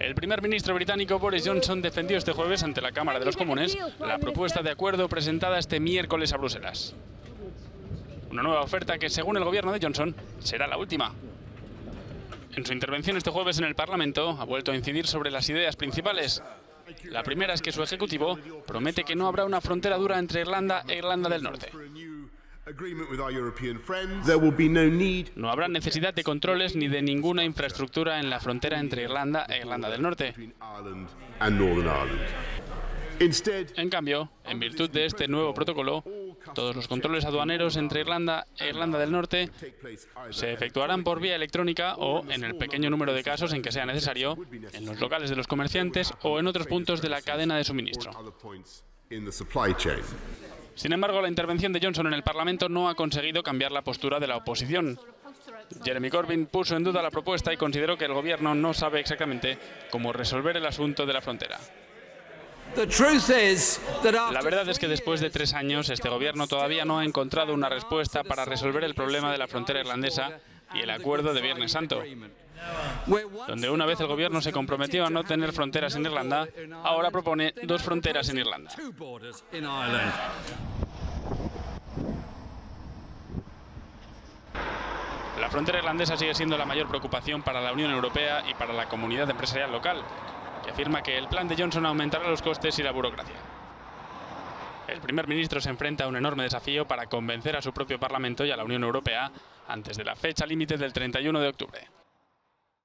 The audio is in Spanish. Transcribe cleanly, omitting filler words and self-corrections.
El primer ministro británico Boris Johnson defendió este jueves ante la Cámara de los Comunes la propuesta de acuerdo presentada este miércoles a Bruselas. Una nueva oferta que, según el gobierno de Johnson, será la última. En su intervención este jueves en el Parlamento, ha vuelto a incidir sobre las ideas principales. La primera es que su ejecutivo promete que no habrá una frontera dura entre Irlanda e Irlanda del Norte. No habrá necesidad de controles ni de ninguna infraestructura en la frontera entre Irlanda e Irlanda del Norte. En cambio, en virtud de este nuevo protocolo, todos los controles aduaneros entre Irlanda e Irlanda del Norte se efectuarán por vía electrónica o, en el pequeño número de casos en que sea necesario, en los locales de los comerciantes o en otros puntos de la cadena de suministro. Sin embargo, la intervención de Johnson en el Parlamento no ha conseguido cambiar la postura de la oposición. Jeremy Corbyn puso en duda la propuesta y consideró que el gobierno no sabe exactamente cómo resolver el asunto de la frontera. La verdad es que después de 3 años, este gobierno todavía no ha encontrado una respuesta para resolver el problema de la frontera irlandesa y el acuerdo de Viernes Santo. Donde una vez el gobierno se comprometió a no tener fronteras en Irlanda, ahora propone 2 fronteras en Irlanda. La frontera irlandesa sigue siendo la mayor preocupación para la Unión Europea y para la comunidad empresarial local, que afirma que el plan de Johnson aumentará los costes y la burocracia. El primer ministro se enfrenta a un enorme desafío para convencer a su propio Parlamento y a la Unión Europea antes de la fecha límite del 31 de octubre.